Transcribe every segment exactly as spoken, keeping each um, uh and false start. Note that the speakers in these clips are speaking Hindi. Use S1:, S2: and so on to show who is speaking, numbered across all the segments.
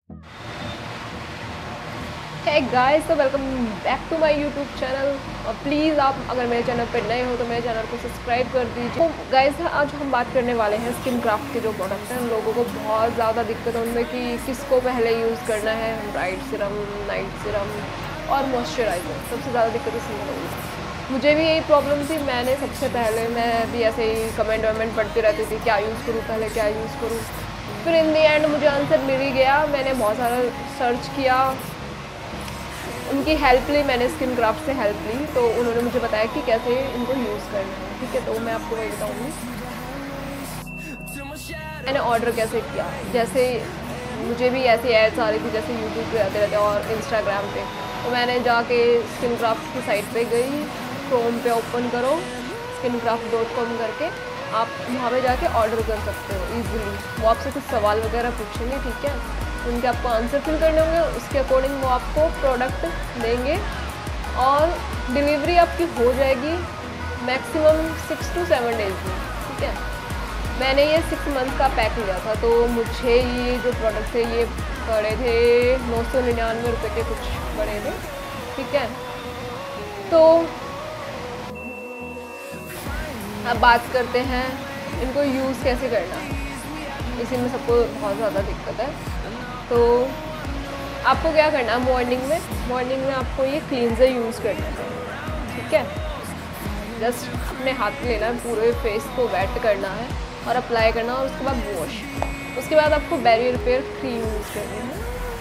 S1: हे गाइस, तो welcome back to my YouTube channel. और प्लीज़ आप अगर मेरे चैनल पर नए हो तो मेरे चैनल को सब्सक्राइब कर दीजिए। तो गाइस, आज हम बात करने वाले हैं स्किन क्राफ्ट के जो प्रोडक्ट हैं। उन लोगों को बहुत ज़्यादा दिक्कत है उनमें कि किसको पहले यूज़ करना है, ब्राइट सीरम, नाइट सीरम और मॉइस्चराइज़र। सबसे ज़्यादा दिक्कत इसमें लोगों को। मुझे भी यही प्रॉब्लम थी। मैंने सबसे पहले मैं भी ऐसे ही कमेंट वमेंट पढ़ती रहती थी, क्या यूज़ करूँ पहले, क्या यूज़ करूँ। फिर इन दी एंड मुझे आंसर मिल ही गया। मैंने बहुत सारा सर्च किया, उनकी हेल्प ली, मैंने स्किन क्राफ्ट से हेल्प ली। तो उन्होंने मुझे बताया कि कैसे इनको यूज़ करना है। ठीक है, तो मैं आपको वही बताऊँगी मैंने ऑर्डर कैसे किया। जैसे मुझे भी ऐसी एड्स आ रही थी जैसे यूट्यूब पे आते रहते और इंस्टाग्राम पे। तो मैंने जाके स्किन क्राफ्ट की साइट पे गई, क्रोम पे ओपन करो स्किन क्राफ्ट डॉट कॉम करके, आप वहाँ पे जाके ऑर्डर कर सकते हो ईजिली। वो आपसे कुछ सवाल वगैरह पूछेंगे, ठीक है, उनके आपको आंसर फिल करने होंगे, उसके अकॉर्डिंग वो आपको प्रोडक्ट देंगे और डिलीवरी आपकी हो जाएगी maximum six to seven days में। ठीक है, मैंने ये सिक्स मंथ का पैक लिया था, तो मुझे ये जो प्रोडक्ट थे ये पड़े थे नौ सौ निन्यानवे रुपये के कुछ पड़े थे। ठीक है, तो अब बात करते हैं इनको यूज़ कैसे करना है। इसी में सबको बहुत ज़्यादा दिक्कत है। तो आपको क्या करना है, मॉर्निंग में मॉर्निंग में आपको ये क्लींजर यूज़ करना है। ठीक है, जस्ट अपने हाथ में लेना है, पूरे फेस को वेट करना है और अप्लाई करना, और उसके बाद वॉश। उसके बाद आपको बैरियर रिपेयर क्रीम यूज़ करनी है।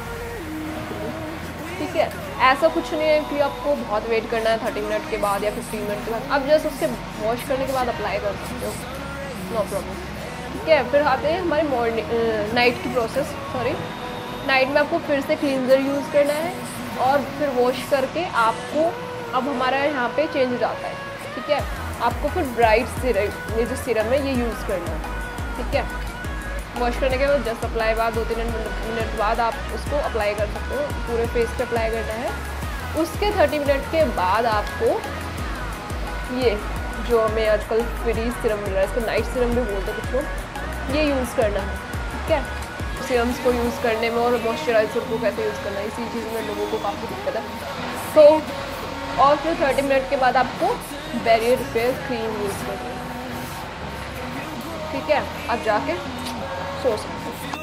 S1: ठीक है, ऐसा कुछ नहीं है कि आपको बहुत वेट करना है थर्टी मिनट के बाद या फिफ्टीन मिनट के बाद। आप जस्ट उसके वॉश करने के बाद अप्लाई कर सकते हो, नो प्रॉब्लम। ठीक है, फिर आते हैं हमारे मॉर्निंग नाइट की प्रोसेस। सॉरी, नाइट में आपको फिर से क्लींजर यूज़ करना है और फिर वॉश करके आपको, अब हमारा यहाँ पे चेंज हो जाता है। ठीक है, आपको फिर ब्राइट सीरम, ये जो सीरम है ये यूज़ करना है। ठीक है, वॉश करने के बाद जस्ट अप्लाई बाद दो तीन मिनट बाद आप उसको अप्लाई कर सकते हो, पूरे फेस पे अप्लाई करना है। उसके थर्टी मिनट के बाद आपको ये जो हमें आजकल फ्री सीरम मिल रहा है, इसको नाइट सीरम भी बोलते हैं कुछ लोग, ये यूज़ करना है। ठीक है, सीरम्स को यूज़ करने में और मॉइस्चराइज़र को कैसे यूज़ करना है, इसी चीज़ में लोगों को काफ़ी दिक्कत है। तो और फिर थर्टी मिनट के बाद आपको बैरियर रिपेयर क्रीम यूज़ करनी है। ठीक है, आप जाके सो सकते हो।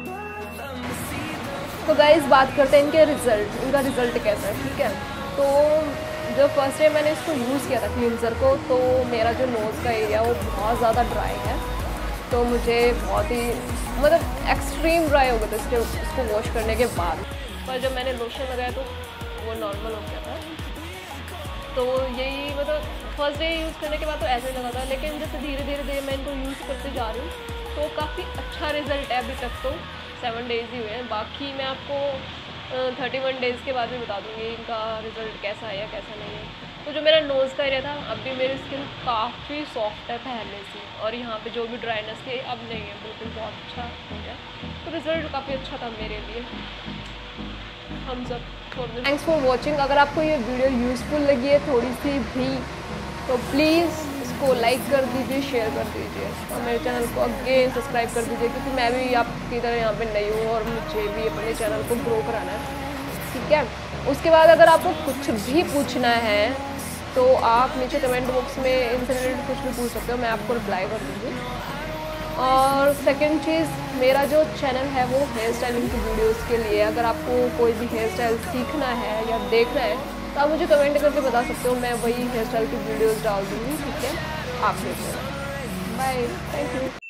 S1: तो गाइस, बात करते हैं इनके रिज़ल्ट, इनका रिज़ल्ट कैसा है। ठीक है, तो जब फर्स्ट टाइम मैंने इसको यूज़ किया था क्लींजर को, तो मेरा जो नोज़ का एरिया वो बहुत ज़्यादा ड्राई है। तो मुझे बहुत ही मतलब एक्सट्रीम ड्राई हो गया था इसके इसको वॉश करने के बाद। पर जब मैंने लोशन लगाया तो वो नॉर्मल हो गया था। तो यही मतलब फर्स्ट डे यूज़ करने के बाद तो ऐसे लगा था, लेकिन जैसे धीरे धीरे धीरे मैं इनको यूज़ करते जा रही हूँ तो काफ़ी अच्छा रिज़ल्ट है। अभी तक तो सेवन डेज़ ही हुए हैं, बाकी मैं आपको थर्टी वन डेज़ के बाद भी बता दूँगी इनका रिज़ल्ट कैसा है या कैसा नहीं है। तो जो मेरा नोज़ का एरिया था, अब भी मेरी स्किन काफ़ी सॉफ्ट है पहले से, और यहाँ पे जो भी ड्राइनेस थी अब नहीं है, बिल्कुल बहुत अच्छा हो गया। तो रिज़ल्ट काफ़ी अच्छा था मेरे लिए। हम सब थैंक्स फॉर वॉचिंग। अगर आपको ये वीडियो यूज़फुल लगी है थोड़ी सी भी, तो प्लीज़ इसको लाइक कर दीजिए, शेयर कर दीजिए और मेरे चैनल को अगेन सब्सक्राइब कर दीजिए, क्योंकि मैं भी आपकी तरह यहाँ पे नई हूँ और मुझे भी अपने चैनल को ग्रो कराना है। ठीक है, उसके बाद अगर आपको कुछ भी पूछना है तो आप नीचे कमेंट बॉक्स में इनसे रिलेटेड कुछ भी पूछ सकते हो, मैं आपको रिप्लाई कर दूँगी। और सेकंड चीज़, मेरा जो चैनल है वो हेयर स्टाइलिंग की वीडियोस के लिए, अगर आपको कोई भी हेयर स्टाइल सीखना है या देखना है तो आप मुझे कमेंट करके बता सकते हो, मैं वही हेयर स्टाइल की वीडियोस डाल दूँगी। ठीक है, आप देख लेना। Bye, thank you.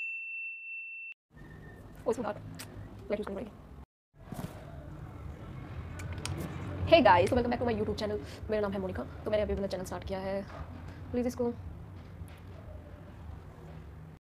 S1: Hey guys, welcome back to my YouTube channel. मेरा नाम है मोनिका। तो मैंने अभी अपना चैनल स्टार्ट किया है, प्लीज़ इसको